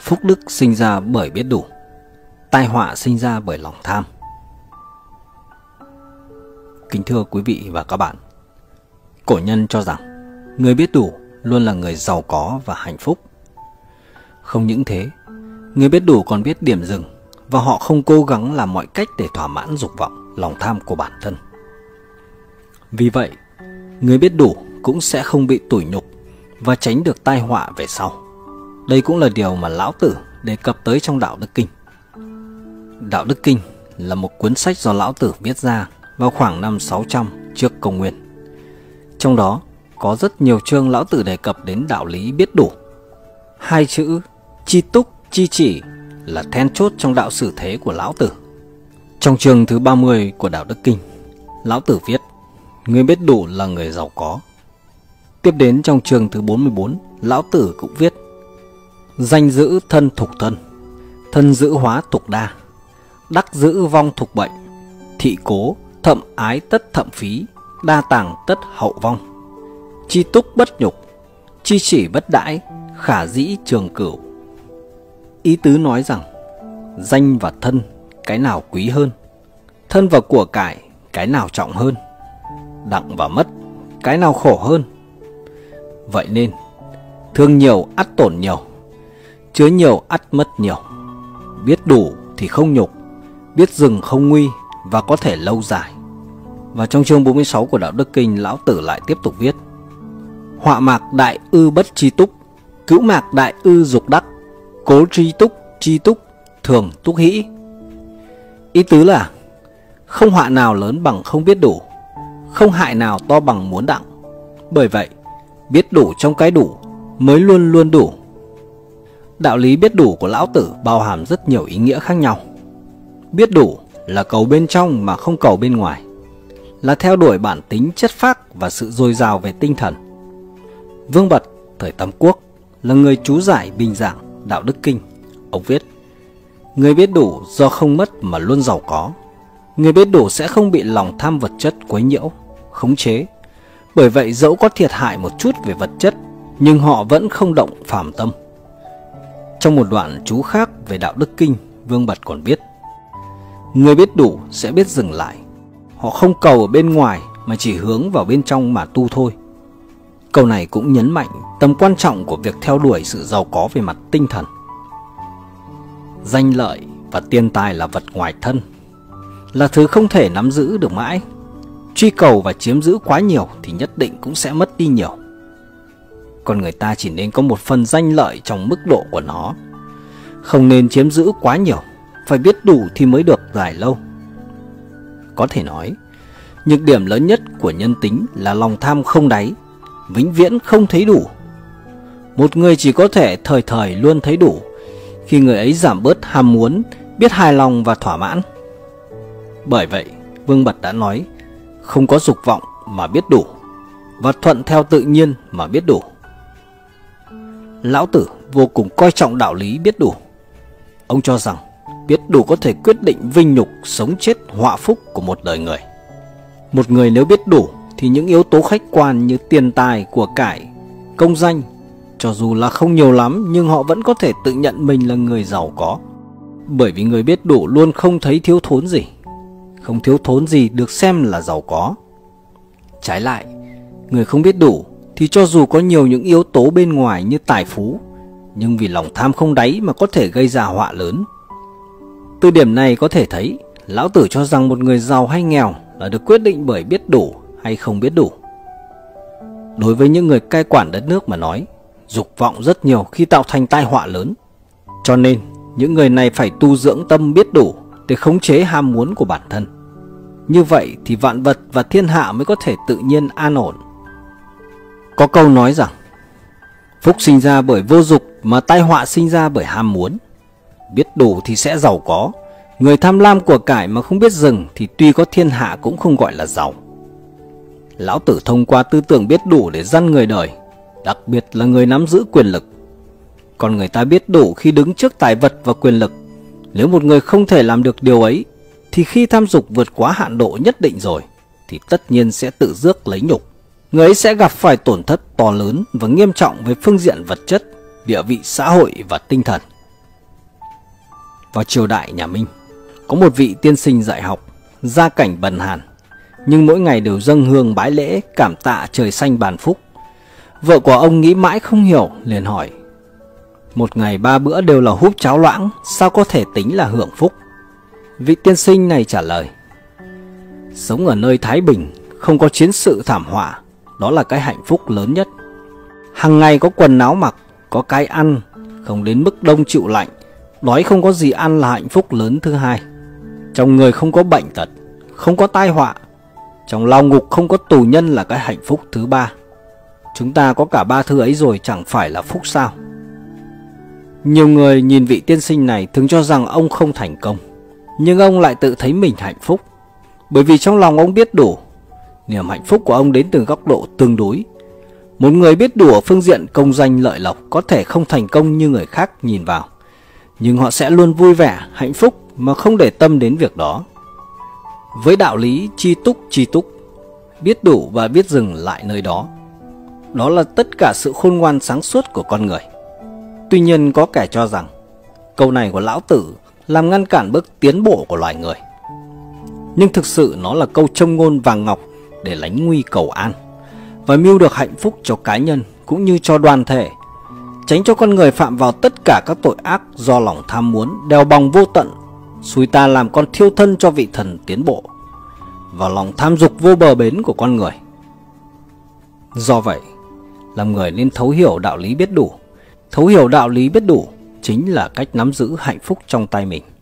Phúc đức sinh ra bởi biết đủ, tai họa sinh ra bởi lòng tham. Kính thưa quý vị và các bạn, cổ nhân cho rằng người biết đủ luôn là người giàu có và hạnh phúc. Không những thế, người biết đủ còn biết điểm dừng, và họ không cố gắng làm mọi cách để thỏa mãn dục vọng, lòng tham của bản thân. Vì vậy, người biết đủ cũng sẽ không bị tủi nhục và tránh được tai họa về sau. Đây cũng là điều mà Lão Tử đề cập tới trong Đạo Đức Kinh. Đạo Đức Kinh là một cuốn sách do Lão Tử viết ra vào khoảng năm 600 trước công nguyên. Trong đó có rất nhiều chương Lão Tử đề cập đến đạo lý biết đủ. Hai chữ chi túc, chi chỉ là then chốt trong đạo xử thế của Lão Tử. Trong chương thứ 30 của Đạo Đức Kinh, Lão Tử viết: người biết đủ là người giàu có. Tiếp đến trong chương thứ 44, Lão Tử cũng viết: danh giữ thân thục thân, thân giữ hóa thục đa, đắc giữ vong thục bệnh, thị cố thậm ái tất thậm phí, đa tàng tất hậu vong, chi túc bất nhục, chi chỉ bất đãi, khả dĩ trường cửu. Ý tứ nói rằng danh và thân cái nào quý hơn, thân và của cải cái nào trọng hơn, đặng và mất cái nào khổ hơn. Vậy nên thương nhiều ắt tổn nhiều, chứa nhiều ắt mất nhiều. Biết đủ thì không nhục, biết dừng không nguy và có thể lâu dài. Và trong chương 46 của Đạo Đức Kinh, Lão Tử lại tiếp tục viết: họa mạc đại ư bất chi túc, cữu mạc đại ư dục đắc, cố chi túc, thường túc hĩ. Ý tứ là không họa nào lớn bằng không biết đủ, không hại nào to bằng muốn đặng. Bởi vậy, biết đủ trong cái đủ mới luôn luôn đủ. Đạo lý biết đủ của Lão Tử bao hàm rất nhiều ý nghĩa khác nhau. Biết đủ là cầu bên trong mà không cầu bên ngoài, là theo đuổi bản tính chất phác và sự dồi dào về tinh thần. Vương Bật thời Tam Quốc là người chú giải bình giảng Đạo Đức Kinh. Ông viết: người biết đủ do không mất mà luôn giàu có. Người biết đủ sẽ không bị lòng tham vật chất quấy nhiễu, khống chế. Bởi vậy dẫu có thiệt hại một chút về vật chất, nhưng họ vẫn không động phàm tâm. Trong một đoạn chú khác về Đạo Đức Kinh, Vương Bật còn viết: người biết đủ sẽ biết dừng lại. Họ không cầu ở bên ngoài mà chỉ hướng vào bên trong mà tu thôi. Câu này cũng nhấn mạnh tầm quan trọng của việc theo đuổi sự giàu có về mặt tinh thần. Danh lợi và tiền tài là vật ngoài thân, là thứ không thể nắm giữ được mãi. Truy cầu và chiếm giữ quá nhiều thì nhất định cũng sẽ mất đi nhiều. Còn người ta chỉ nên có một phần danh lợi trong mức độ của nó, không nên chiếm giữ quá nhiều. Phải biết đủ thì mới được dài lâu. Có thể nói, nhược điểm lớn nhất của nhân tính là lòng tham không đáy, vĩnh viễn không thấy đủ. Một người chỉ có thể thời thời luôn thấy đủ khi người ấy giảm bớt ham muốn, biết hài lòng và thỏa mãn. Bởi vậy, Vương Bật đã nói: không có dục vọng mà biết đủ, và thuận theo tự nhiên mà biết đủ. Lão Tử vô cùng coi trọng đạo lý biết đủ. Ông cho rằng biết đủ có thể quyết định vinh nhục, sống chết, họa phúc của một đời người. Một người nếu biết đủ thì những yếu tố khách quan như tiền tài, của cải, công danh, cho dù là không nhiều lắm nhưng họ vẫn có thể tự nhận mình là người giàu có. Bởi vì người biết đủ luôn không thấy thiếu thốn gì. Không thiếu thốn gì được xem là giàu có. Trái lại, người không biết đủ thì cho dù có nhiều những yếu tố bên ngoài như tài phú, nhưng vì lòng tham không đáy mà có thể gây ra họa lớn. Từ điểm này có thể thấy, Lão Tử cho rằng một người giàu hay nghèo là được quyết định bởi biết đủ hay không biết đủ. Đối với những người cai quản đất nước mà nói, dục vọng rất nhiều khi tạo thành tai họa lớn. Cho nên, những người này phải tu dưỡng tâm biết đủ để khống chế ham muốn của bản thân. Như vậy thì vạn vật và thiên hạ mới có thể tự nhiên an ổn. Có câu nói rằng, phúc sinh ra bởi vô dục mà tai họa sinh ra bởi ham muốn. Biết đủ thì sẽ giàu có. Người tham lam của cải mà không biết dừng thì tuy có thiên hạ cũng không gọi là giàu. Lão Tử thông qua tư tưởng biết đủ để dăn người đời, đặc biệt là người nắm giữ quyền lực. Còn người ta biết đủ khi đứng trước tài vật và quyền lực. Nếu một người không thể làm được điều ấy, thì khi tham dục vượt quá hạn độ nhất định rồi, thì tất nhiên sẽ tự rước lấy nhục. Người ấy sẽ gặp phải tổn thất to lớn và nghiêm trọng về phương diện vật chất, địa vị xã hội và tinh thần. Vào triều đại nhà Minh, có một vị tiên sinh dạy học, gia cảnh bần hàn, nhưng mỗi ngày đều dâng hương bái lễ cảm tạ trời xanh ban phúc. Vợ của ông nghĩ mãi không hiểu, liền hỏi: một ngày 3 bữa đều là húp cháo loãng, sao có thể tính là hưởng phúc? Vị tiên sinh này trả lời: sống ở nơi thái bình, không có chiến sự thảm họa, đó là cái hạnh phúc lớn nhất. Hàng ngày có quần áo mặc, có cái ăn, không đến mức đông chịu lạnh, đói không có gì ăn là hạnh phúc lớn thứ hai. Trong người không có bệnh tật, không có tai họa, trong lao ngục không có tù nhân là cái hạnh phúc thứ ba. Chúng ta có cả 3 thứ ấy rồi chẳng phải là phúc sao? Nhiều người nhìn vị tiên sinh này thường cho rằng ông không thành công, nhưng ông lại tự thấy mình hạnh phúc, bởi vì trong lòng ông biết đủ. Niềm hạnh phúc của ông đến từ góc độ tương đối. Một người biết đủ ở phương diện công danh lợi lộc có thể không thành công như người khác nhìn vào, nhưng họ sẽ luôn vui vẻ, hạnh phúc mà không để tâm đến việc đó. Với đạo lý chi túc, biết đủ và biết dừng lại nơi đó, đó là tất cả sự khôn ngoan sáng suốt của con người. Tuy nhiên có kẻ cho rằng câu này của Lão Tử làm ngăn cản bước tiến bộ của loài người, nhưng thực sự nó là câu châm ngôn vàng ngọc để lánh nguy cầu an và mưu được hạnh phúc cho cá nhân cũng như cho đoàn thể, tránh cho con người phạm vào tất cả các tội ác do lòng tham muốn đèo bòng vô tận, xui ta làm con thiêu thân cho vị thần tiến bộ và lòng tham dục vô bờ bến của con người. Do vậy, làm người nên thấu hiểu đạo lý biết đủ. Thấu hiểu đạo lý biết đủ chính là cách nắm giữ hạnh phúc trong tay mình.